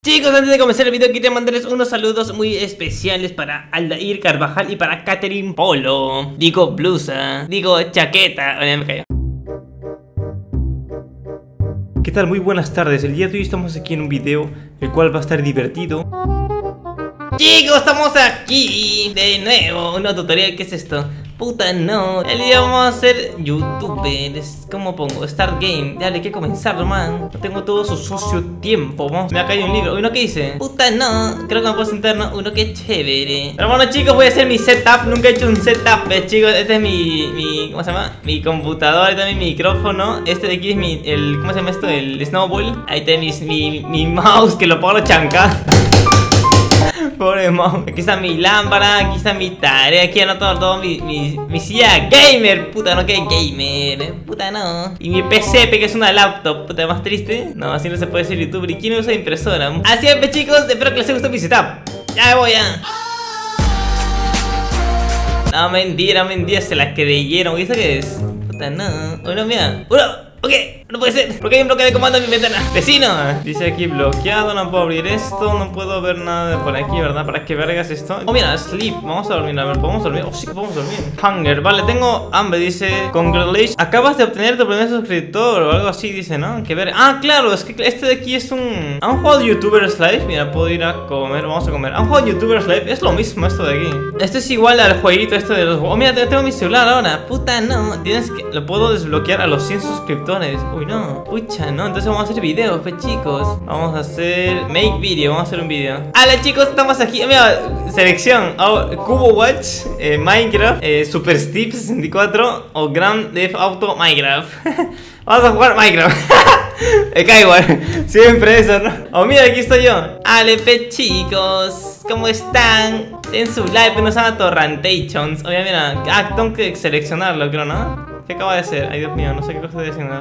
Chicos, antes de comenzar el video quería mandarles unos saludos muy especiales para Aldair Carvajal y para Catherine Polo. Digo blusa, digo chaqueta. Oye, me cayó. ¿Qué tal? Muy buenas tardes. El día de hoy estamos aquí en un video el cual va a estar divertido. Chicos, estamos aquí de nuevo. Una tutorial, ¿qué es esto? Puta no, el día vamos a ser youtubers. ¿Cómo pongo? Start game. Dale, hay que comenzar, man. No tengo todo su sucio tiempo. Vamos, me ha caído un libro. ¿Uno qué dice? Puta no, creo que me puedo sentar, ¿no? Uno que chévere. Pero bueno, chicos, voy a hacer mi setup. Nunca he hecho un setup, chicos. Este es mi ¿cómo se llama? Mi computador, este es mi micrófono. Este de aquí es el ¿cómo se llama esto? El snowball. Ahí está mi mouse, que lo pongo chanca. Pobre mouse. Aquí está mi lámpara, aquí está mi tarea, aquí anoto todo mi silla gamer. Puta, no que gamer. Puta no. Y mi PC, que es una laptop. Puta, más triste. No, así no se puede ser youtuber. ¿Y quién usa impresora? Así es, chicos, espero que les haya gustado mi setup. Ya me voy a... No, mentira, se la creyeron. ¿Y eso qué es? Puta no. Uno, mira. Uno. Ok, no puede ser, porque hay un bloque de comando en mi ventana. ¡Vecino! Dice aquí bloqueado, no puedo abrir esto. No puedo ver nada de por aquí, ¿verdad? ¿Para qué vergas esto? Oh, mira, sleep, vamos a dormir, a ver, ¿podemos dormir? Oh, sí que podemos dormir. Hunger, vale, tengo hambre, dice. Congratulations, acabas de obtener tu primer suscriptor o algo así, dice, ¿no? Que ver. Ah, claro, es que este de aquí es un... ¿Han jugado YouTubers Live? Mira, puedo ir a comer, vamos a comer. ¿Han jugado YouTubers Live? Es lo mismo esto de aquí. Esto es igual al jueguito este de los... Oh, mira, tengo mi celular ahora. Puta, no, tienes que... Lo puedo desbloquear a los 100 suscriptores. Uy, no, pucha, no, entonces vamos a hacer videos, pues chicos. Vamos a hacer make video, vamos a hacer un video. Hola chicos, estamos aquí, mira, selección Cubo Watch, Minecraft, Super Steve 64 o Grand Theft Auto Minecraft. Vamos a jugar Minecraft. Me cae igual, siempre eso, ¿no? Oh, mira, aquí estoy yo. Ale, pe chicos, ¿cómo están? En su live nos llama Torrantations. Oye, mira, tengo que seleccionarlo, creo, ¿no? ¿Qué acaba de hacer? Ay, Dios mío, no sé qué cosa estoy haciendo.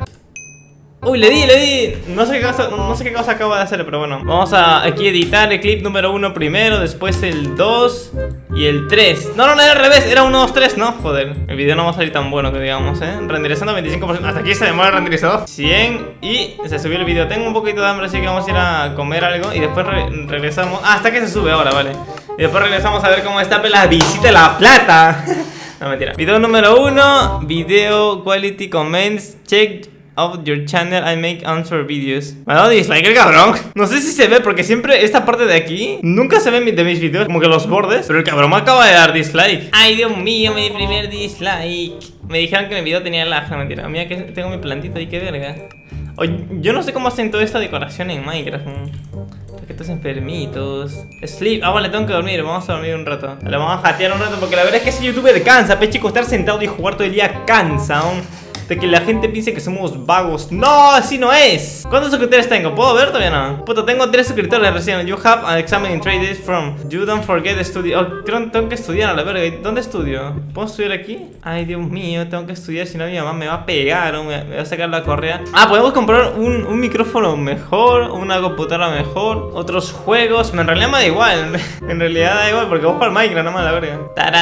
Uy, le di. No sé qué cosa acaba de hacer, pero bueno. Vamos a aquí editar el clip número 1 primero, después el 2 y el 3. No, era al revés, era 1, 2, 3, no, joder. El video no va a salir tan bueno que digamos, renderizando 25%, hasta aquí se demora el renderizador 100 y se subió el video. Tengo un poquito de hambre, así que vamos a ir a comer algo y después regresamos. Hasta que se sube ahora, vale. Y después regresamos a ver cómo está la visita de La Plata. No, mentira. Video número 1, video quality comments, check of your channel, I make answer videos. Me ha dado dislike el cabrón. No sé si se ve porque siempre esta parte de aquí nunca se ve de mis videos, como que los bordes. Pero el cabrón me acaba de dar dislike. Ay, Dios mío, mi primer dislike. Me dijeron que mi video tenía lag, no mentira. Mira que tengo mi plantita y qué verga. Oye, yo no sé cómo hacen toda esta decoración en Minecraft. Que estos enfermitos. Sleep, vale, tengo que dormir, vamos a dormir un rato. Le vamos a jatear un rato porque la verdad es que ese youtuber cansa, chicos, estar sentado y jugar todo el día cansa, de que la gente piense que somos vagos. No, así no es. ¿Cuántos suscriptores tengo? ¿Puedo ver? Todavía no. Puta, tengo 3 suscriptores recién. You have an exam in 3 days from. You don't forget to study. Oh, tengo que estudiar a la verga. ¿Dónde estudio? ¿Puedo estudiar aquí? Ay, Dios mío, tengo que estudiar. Si no, mi mamá me va a pegar o me va a sacar la correa. Ah, podemos comprar un micrófono mejor, una computadora mejor, otros juegos. En realidad me da igual. En realidad da igual porque voy a jugar Minecraft nomás, la verga.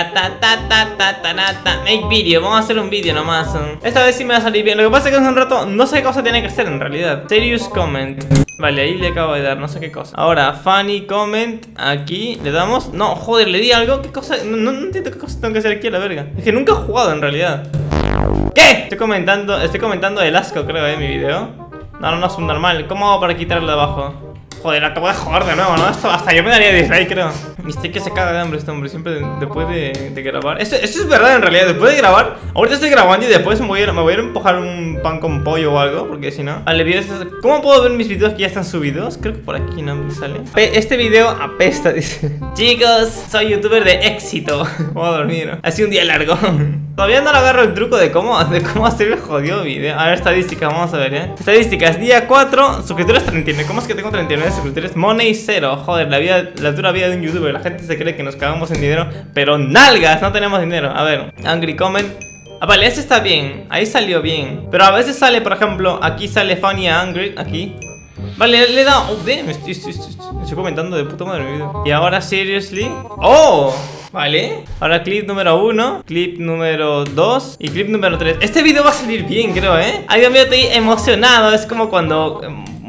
Make video. Vamos a hacer un video nomás. Esta vez sí me va a salir bien. Lo que pasa es que hace un rato no sé qué cosa tiene que hacer en realidad. Serious comment. Vale, ahí le acabo de dar, no sé qué cosa. Ahora, funny comment. Aquí, le damos. No, joder, le di algo. ¿Qué cosa? No entiendo qué cosa tengo que hacer aquí a la verga. Es que nunca he jugado en realidad. ¿Qué? Estoy comentando el asco, creo, mi video. No es un normal. ¿Cómo hago para quitarlo de abajo? Joder, acabo de jugar de nuevo, ¿no? Esto hasta yo me daría dislike, creo. Mi stick que se caga de hambre este hombre, siempre después de grabar. Esto es verdad en realidad, después de grabar. Ahorita estoy grabando y después me voy a ir a empujar un pan con pollo o algo, porque si no. Vale, ¿cómo puedo ver mis videos que ya están subidos? Creo que por aquí no me sale. Este video apesta, dice. Chicos, soy youtuber de éxito. Voy a dormir. Ha sido un día largo. Todavía no le agarro el truco de cómo hacer el jodido video. A ver, estadísticas, vamos a ver, Estadísticas, día 4, suscriptores 39. ¿Cómo es que tengo 39 suscriptores? Money 0. Joder, la dura vida de un youtuber. La gente se cree que nos cagamos en dinero, pero nalgas, no tenemos dinero. A ver, angry comment. Ah, vale, ese está bien, ahí salió bien. Pero a veces sale, por ejemplo, aquí sale funny angry, aquí. Vale, le he dado... Oh, damn, estoy comentando de puta madre mi video. Y ahora, seriously. ¡Oh! Vale. Ahora clip número 1, clip número 2 y clip número 3. Este video va a salir bien, creo, Ay, Dios mío, estoy emocionado. Es como cuando...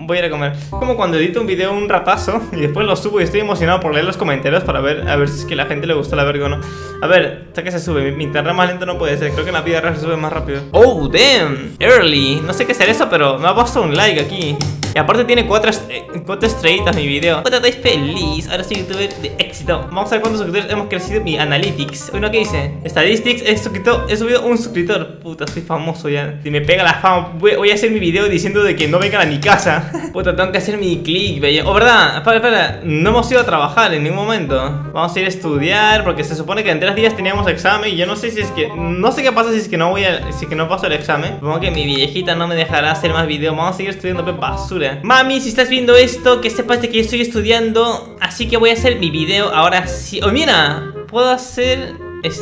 voy a ir a comer. Como cuando edito un video un ratazo y después lo subo y estoy emocionado por leer los comentarios para ver, a ver si es que a la gente le gustó la verga o no. A ver, hasta que se sube, mi internet más lento no puede ser. Creo que en la vida real se sube más rápido. Oh, damn, early. No sé qué será eso, pero me ha puesto un like aquí. Y aparte tiene 4 estrellitas mi video. Puta, estoy feliz. Ahora soy youtuber de éxito. Vamos a ver cuántos suscriptores hemos crecido. Mi analytics. Uy, no, ¿qué dice? Statistics, he subido un suscriptor. Puta, soy famoso ya. Si me pega la fama, voy a hacer mi video diciendo de que no vengan a mi casa. Puta, tengo que hacer mi clickbait. Oh, ¿verdad? Espera. No hemos ido a trabajar en ningún momento. Vamos a ir a estudiar porque se supone que en 3 días teníamos examen. Y yo no sé si es que... No sé qué pasa si es que no si es que no paso el examen. Supongo que mi viejita no me dejará hacer más videos. Vamos a seguir estudiando, pues, basura. Mami, si estás viendo esto, que sepas de que yo estoy estudiando. Así que voy a hacer mi video ahora sí. Oh, mira, puedo hacer...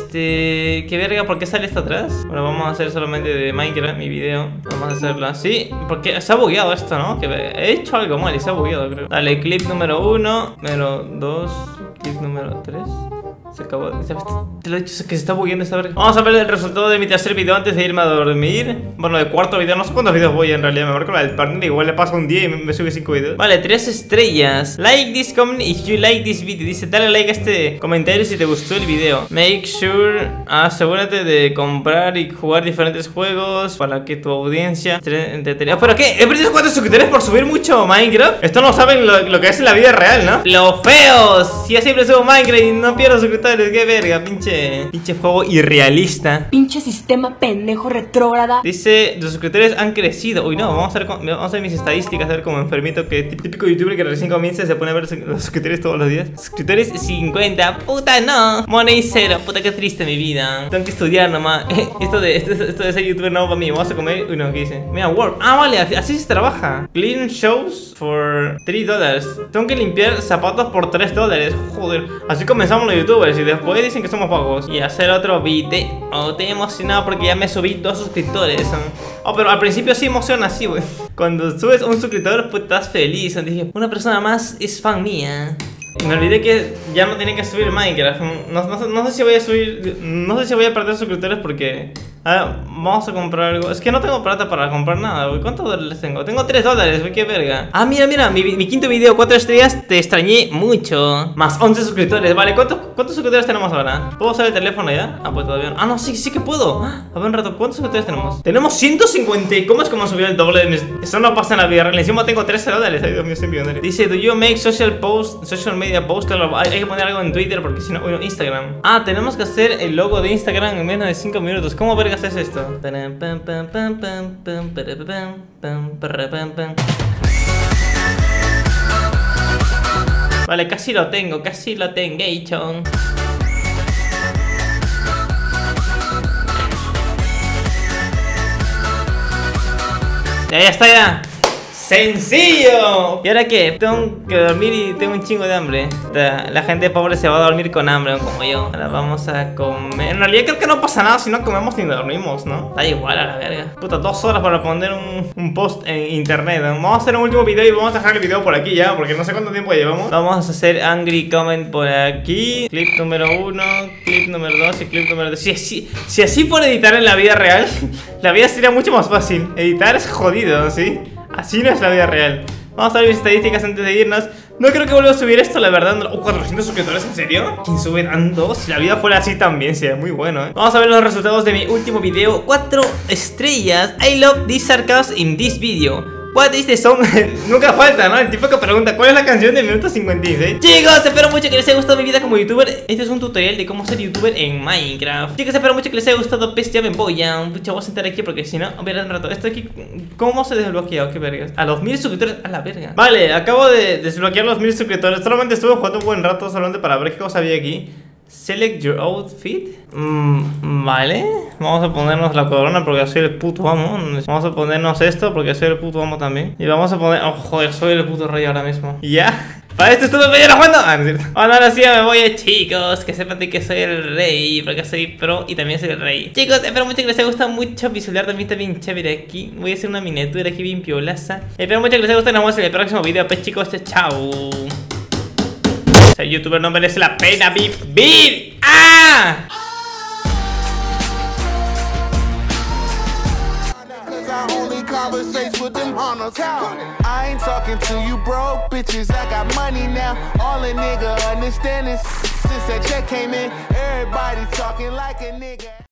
¿Qué verga? ¿Por qué sale esto atrás? Bueno, vamos a hacer solamente de Minecraft mi video. Vamos a hacerlo así. Porque se ha bugueado esto, ¿no? Que he hecho algo mal y se ha bugueado, creo. Dale, clip número 1, número 2, clip número 3. Se acabó. Te lo he dicho, que se está bugueando esta verga. Vamos a ver el resultado de mi tercer video antes de irme a dormir. Bueno, de cuarto video, no sé cuántos videos voy en realidad. Me marco la del partner, igual le paso un día y me sube 5 videos. Vale, 3 estrellas. Like this comment if you like this video. Dice, dale like a este comentario si te gustó el video. Make sure, asegúrate de comprar y jugar diferentes juegos para que tu audiencia entretenga. ¿Pero qué? ¿He perdido 4 suscriptores por subir mucho Minecraft? Esto no saben lo que es en la vida real, ¿no? Los feos. Si yo siempre subo Minecraft y no pierdo suscriptores. Qué verga, pinche juego irrealista. Pinche sistema pendejo retrógrada. Dice, los suscriptores han crecido. Uy, no, vamos a ver mis estadísticas. A ver como enfermito, que típico youtuber que recién comienza se pone a ver los suscriptores todos los días. Suscriptores 50, puta no. Money 0, puta que triste mi vida. Tengo que estudiar nomás. Esto de ser youtuber no para mí. Vamos a comer. Uy, no, ¿qué dice? Mira, work. Ah, vale, así se trabaja. Clean shows for $3. Tengo que limpiar zapatos por $3. Joder, así comenzamos los youtubers. Y después dicen que somos pocos. Y hacer otro video. Estoy emocionado porque ya me subí 2 suscriptores. Oh, pero al principio sí emociona así, güey. Cuando subes un suscriptor, pues estás feliz. Dije, una persona más es fan mía. Y me olvidé que ya no tenía que subir Minecraft. No sé si voy a subir. No sé si voy a perder suscriptores porque... vamos a comprar algo. Es que no tengo plata para comprar nada, güey. ¿Cuántos dólares tengo? Tengo $3, güey, qué verga. Ah, mira, mi quinto video, 4 estrellas. Te extrañé mucho. Más 11 suscriptores, vale. ¿Cuántos suscriptores tenemos ahora? ¿Puedo usar el teléfono ya? Ah, pues todavía no. Ah, no, sí que puedo. A ver un rato, ¿cuántos suscriptores tenemos? Tenemos 150. ¿Cómo es que hemos subido el doble? Eso no pasa en la vida real. Encima tengo $13. Ay, Dios mío, soy millonario. Dice, do you make social media post? Claro, hay que poner algo en Twitter porque si no, bueno, Instagram. Ah, tenemos que hacer el logo de Instagram en menos de 5 minutos. ¿Cómo verga haces esto? Vale, casi lo tengo, Gaychon. Ya está, ya. ¡Sencillo! ¿Y ahora qué? Tengo que dormir y tengo un chingo de hambre. La gente pobre se va a dormir con hambre, como yo. Ahora vamos a comer. En realidad creo que no pasa nada si no comemos ni dormimos, ¿no? Da igual a la verga. Puta, 2 horas para poner un post en internet. Vamos a hacer un último video y vamos a dejar el video por aquí ya, porque no sé cuánto tiempo llevamos. Vamos a hacer angry comment por aquí. Clip número 1, clip número 2 y clip número 3. Si así fuera editar en la vida real, la vida sería mucho más fácil. Editar es jodido, ¿sí? Así no es la vida real. Vamos a ver mis estadísticas antes de irnos. No creo que vuelva a subir esto, la verdad. 400 suscriptores, ¿en serio? ¿Quién sube tanto? Si la vida fuera así también sería muy bueno, ¿eh? Vamos a ver los resultados de mi último video. 4 estrellas. I love this sarcasm in this video. What is the song? Nunca falta, ¿no? El tipo que pregunta ¿cuál es la canción del minuto 56? Chicos, espero mucho que les haya gustado mi vida como youtuber. Este es un tutorial de cómo ser youtuber en Minecraft. Chicos, espero mucho que les haya gustado. Pues ya me voy a... Pucha, voy a sentar aquí porque si no... A ver, un rato. Esto aquí... ¿Cómo se desbloquea? ¿Qué vergas? A los 1000 suscriptores... A la verga. Vale, acabo de desbloquear los 1000 suscriptores. Solamente estuve jugando un buen rato solamente para ver qué cosa había aquí. Select your outfit. Vale. Vamos a ponernos la corona porque soy el puto amo. Vamos a ponernos esto porque soy el puto amo también. Y vamos a poner... Oh, joder, soy el puto rey ahora mismo. Y ya. Para esto estuve mañana jugando. Ah, no es cierto. Bueno, ahora sí ya me voy, chicos. Que sepan de que soy el rey, porque soy pro y también soy el rey. Chicos, espero mucho que les haya gustado mucho. Visualizar también está bien chévere aquí. Voy a hacer una miniatura aquí bien piolaza. Espero mucho que les haya gustado. Nos vemos en el próximo video. Pues chicos, chao. Ser youtuber no merece la pena vivir. ¡Ah! conversates with them hunters. I ain't talking to you broke bitches, I got money now. All a nigga understand is since that check came in, everybody talking like a nigga.